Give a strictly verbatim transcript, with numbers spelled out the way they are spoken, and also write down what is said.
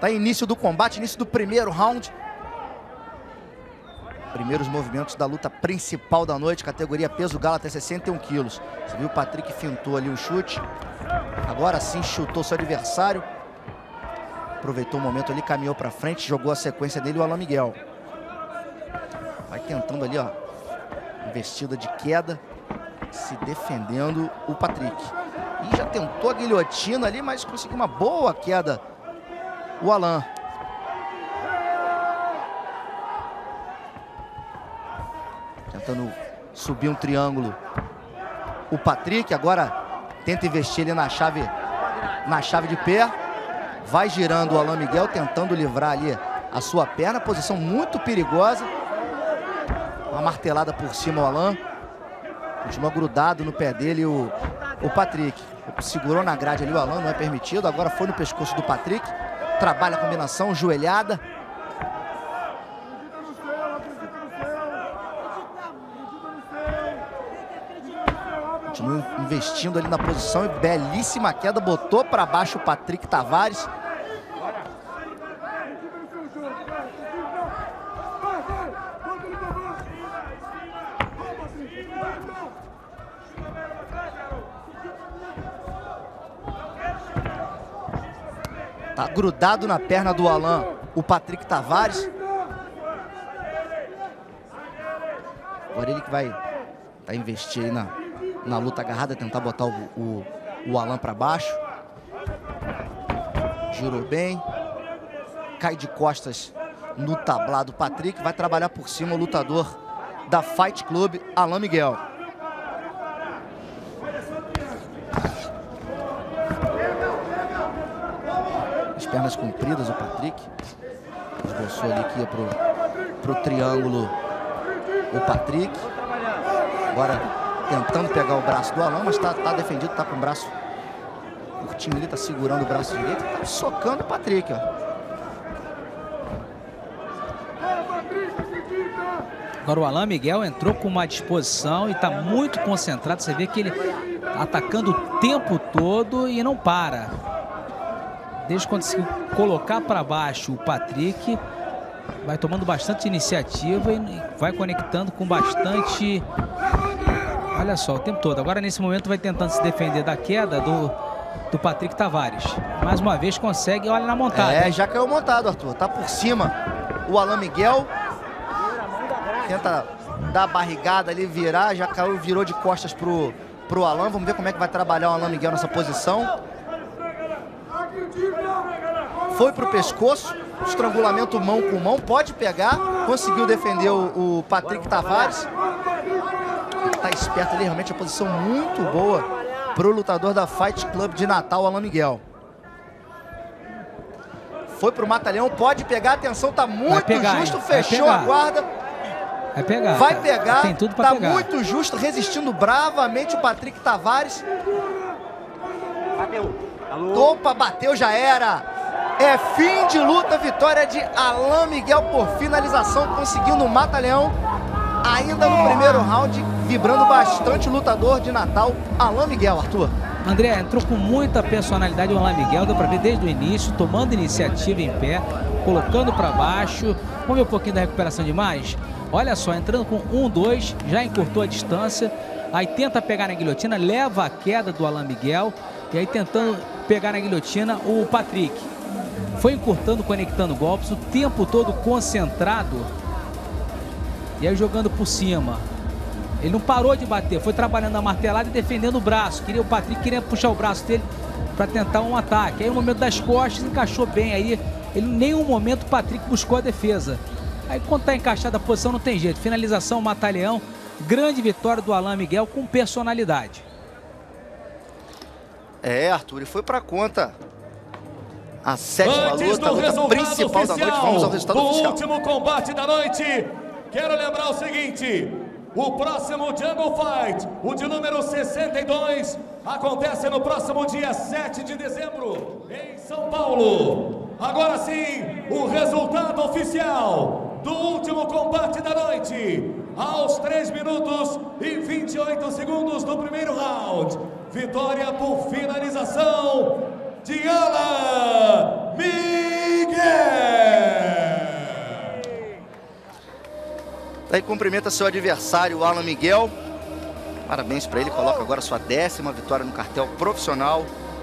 Tá em início do combate, início do primeiro round. Primeiros movimentos da luta principal da noite, categoria peso galo até sessenta e um quilos. Você viu o Patrick fintou ali o chute. Agora sim chutou seu adversário. Aproveitou o momento ali, caminhou para frente, jogou a sequência dele o Alain Miguel. Vai tentando ali, ó, investida de queda, se defendendo o Patrick. E já tentou a guilhotina ali, mas conseguiu uma boa queda o Alain. Tentando subir um triângulo o Patrick, agora tenta investir ali na chave, na chave de pé. Vai girando o Alain Miguel, tentando livrar ali a sua perna. Posição muito perigosa. Uma martelada por cima o Alain. Continua grudado no pé dele o, o Patrick. Segurou na grade ali o Alain, não é permitido. Agora foi no pescoço do Patrick. Trabalha a combinação, joelhada. Continua investindo ali na posição e belíssima queda, botou para baixo o Patrick Tavares. Tá grudado na perna do Alain o Patrick Tavares. Agora ele que vai, vai investir aí na... na luta agarrada, tentar botar o, o, o Alain para baixo. Girou bem. Cai de costas no tablado Patrick. Vai trabalhar por cima o lutador da Fight Club, Alain Miguel. As pernas compridas o Patrick. Esboçou ali que ia pro, pro triângulo o Patrick. Agora tentando pegar o braço do Alain, mas tá, tá defendido, tá com o braço curtinho ali, tá segurando o braço direito, tá socando o Patrick, ó. Agora o Alain Miguel entrou com uma disposição e tá muito concentrado. Você vê que ele tá atacando o tempo todo e não para. Desde quando conseguiu colocar para baixo o Patrick, vai tomando bastante iniciativa e vai conectando com bastante... Olha só, o tempo todo. Agora, nesse momento, vai tentando se defender da queda do, do Patrick Tavares. Mais uma vez, consegue, olha na montada. É, já caiu montado, Arthur. Tá por cima o Alain Miguel. Tenta dar a barrigada ali, virar. Já caiu, virou de costas pro, pro Alain. Vamos ver como é que vai trabalhar o Alain Miguel nessa posição. Foi pro pescoço. Estrangulamento mão com mão. Pode pegar. Conseguiu defender o, o Patrick Tavares. Tá esperto ali, realmente a posição muito boa pro lutador da Fight Club de Natal, Alain Miguel. Foi pro mata-leão, pode pegar, atenção, tá muito pegar, justo, fechou a guarda. Vai pegar. Vai pegar, tem tudo pra tá pegar. muito justo, resistindo bravamente o Patrick Tavares. Bateu. Alô? Opa, bateu, já era. É fim de luta, vitória de Alain Miguel por finalização, conseguindo o mata-leão. Ainda no primeiro round, vibrando bastante o lutador de Natal, Alain Miguel, Arthur. André, entrou com muita personalidade o Alain Miguel, deu pra ver desde o início, tomando iniciativa em pé, colocando para baixo. Vamos ver um pouquinho da recuperação de mais? Olha só, entrando com um, dois, já encurtou a distância, aí tenta pegar na guilhotina, leva a queda do Alain Miguel, e aí tentando pegar na guilhotina o Patrick. Foi encurtando, conectando golpes, o tempo todo concentrado. E aí jogando por cima. Ele não parou de bater, foi trabalhando a martelada e defendendo o braço. Queria, o Patrick queria puxar o braço dele para tentar um ataque. Aí no momento das costas encaixou bem. Aí ele, em nenhum momento o Patrick buscou a defesa. Aí quando está encaixada a posição não tem jeito. Finalização, mata-leão. Grande vitória do Alain Miguel com personalidade. É, Arthur, e foi para conta. A sétima Antes luta, a luta principal oficial, da noite. Vamos ao resultado do oficial. último combate da noite. Quero lembrar o seguinte, o próximo Jungle Fight, o de número sessenta e dois, acontece no próximo dia sete de dezembro, em São Paulo. Agora sim, o resultado oficial do último combate da noite. Aos três minutos e vinte e oito segundos do primeiro round. Vitória por finalização de Alain Miguel. Daí cumprimenta seu adversário, Alan Miguel. Parabéns para ele, coloca agora sua décima vitória no cartel profissional.